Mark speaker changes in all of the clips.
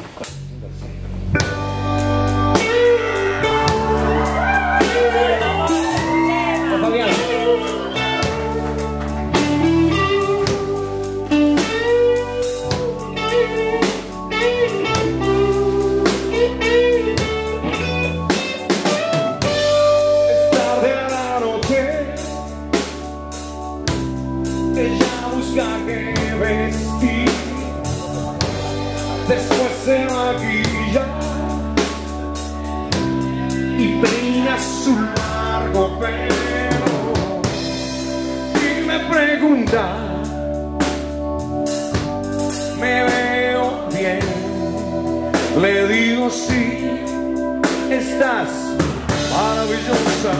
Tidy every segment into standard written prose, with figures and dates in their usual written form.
Speaker 1: Después se maquilla y peina su largo pelo y me pregunta, ¿me veo bien? Le digo sí, estás maravillosa.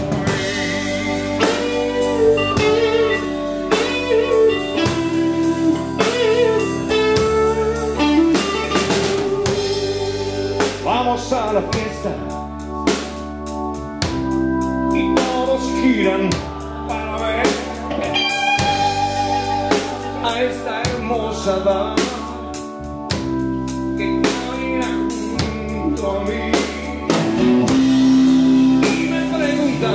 Speaker 1: Vamos a la fiesta y todos giran para ver a esta hermosa dama que camina junto a mí y me pregunta,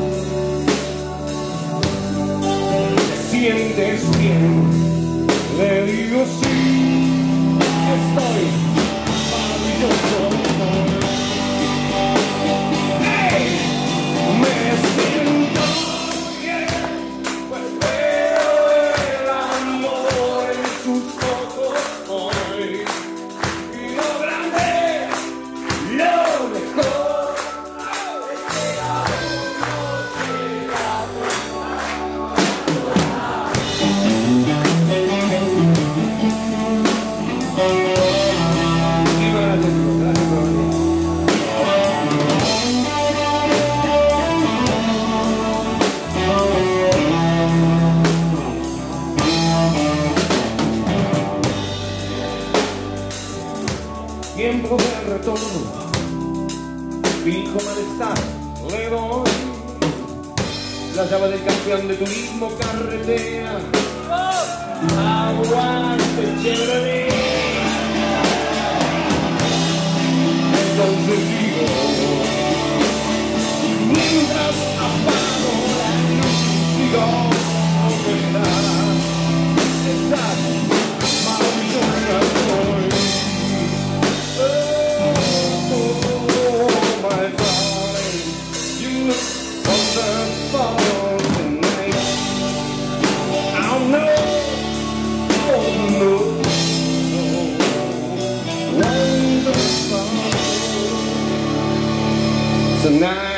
Speaker 1: ¿te sientes bien? Le digo sí, estoy maravilloso. Tiempo de retorno, fijo malestar, le doy la llave del campeón de turismo carretera. Aguante, chévere. Entonces digo, mientras apago la luz, digo, estás maravillosa hoy. Tonight.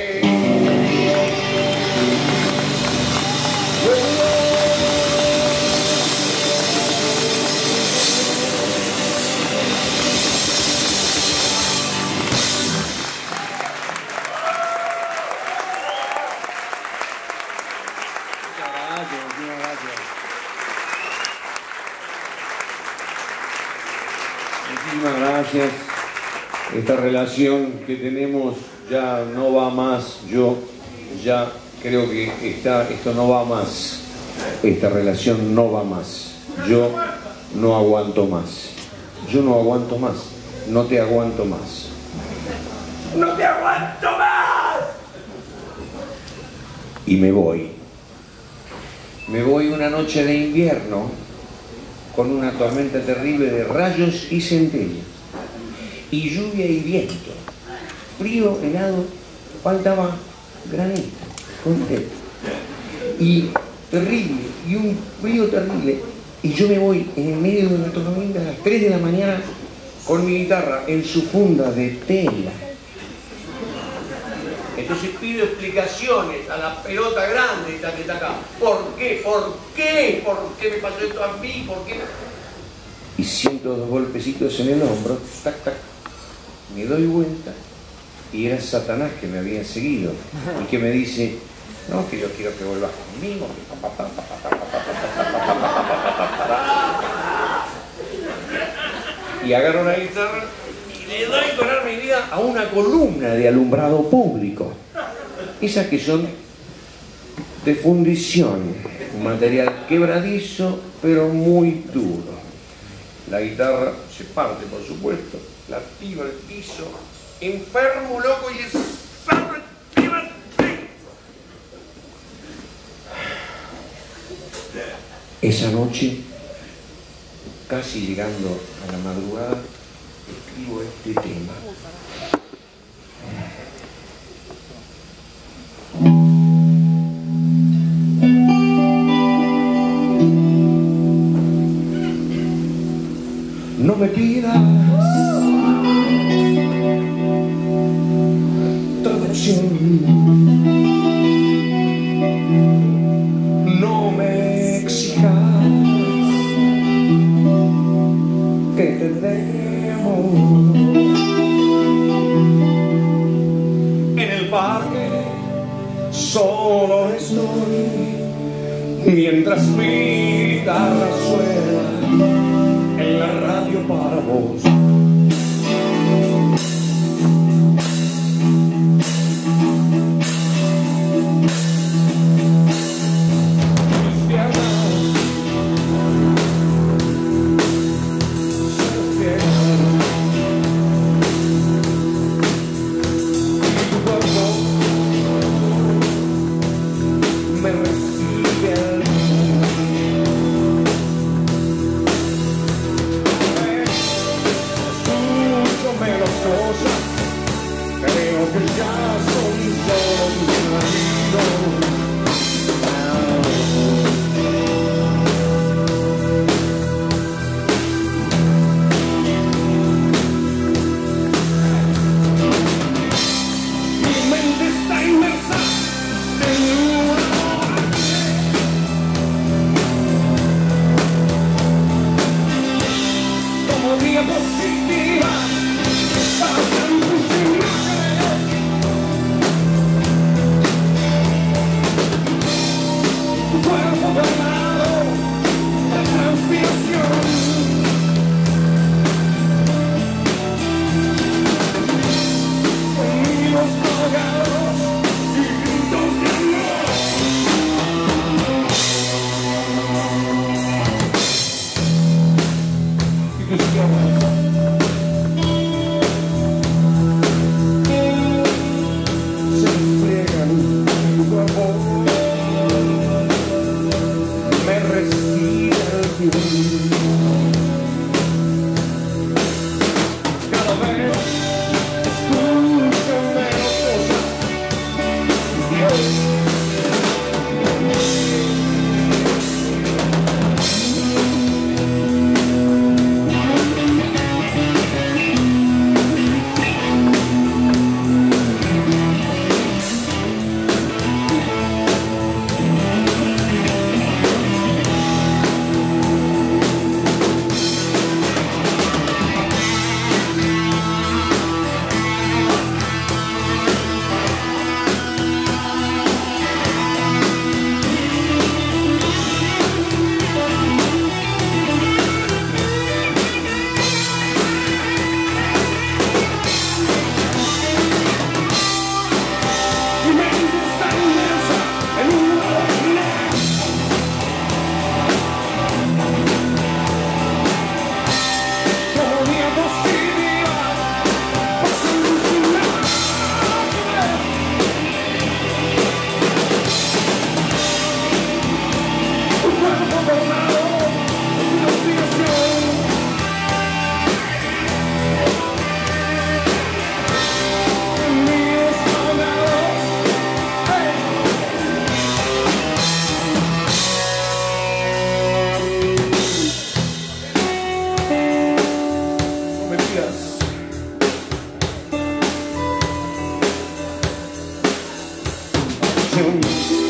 Speaker 1: Muchísimas gracias. Esta relación que tenemos ya no va más. Yo ya creo que esto no va más. Esta relación no va más. Yo no aguanto más. Yo no aguanto más. No te aguanto más. ¡No te aguanto más! Y me voy. Me voy una noche de invierno con una tormenta terrible de rayos y centellas, y lluvia y viento, frío, helado, faltaba granizo, concreto, y terrible, y un frío terrible, y yo me voy en el medio de una tormenta a las 3 de la mañana con mi guitarra en su funda de tela. Entonces pido explicaciones a la pelota grande que está acá. ¿Por qué? ¿Por qué? ¿Por qué me pasó esto a mí? ¿Por qué? Y siento 2 golpecitos en el hombro, tac, tac. Me doy vuelta y era Satanás que me había seguido y que me dice, no, que yo quiero que vuelvas conmigo. Y agarro la guitarra y le doy con arma y vida a una columna de alumbrado público. Esas que son de fundición, un material quebradizo pero muy duro. La guitarra se parte, por supuesto, la tiro al piso, enfermo, loco, y es... Esa noche, casi llegando a la madrugada, escribo este tema. No me pidas traducción, no me exijas que te demos. En el parque solo estoy mientras mi guitarra suena en la radio para vos. Creo que ya son solo tus maridos. Mi mente está inmersa en un amor como diapositiva.
Speaker 2: Thank you.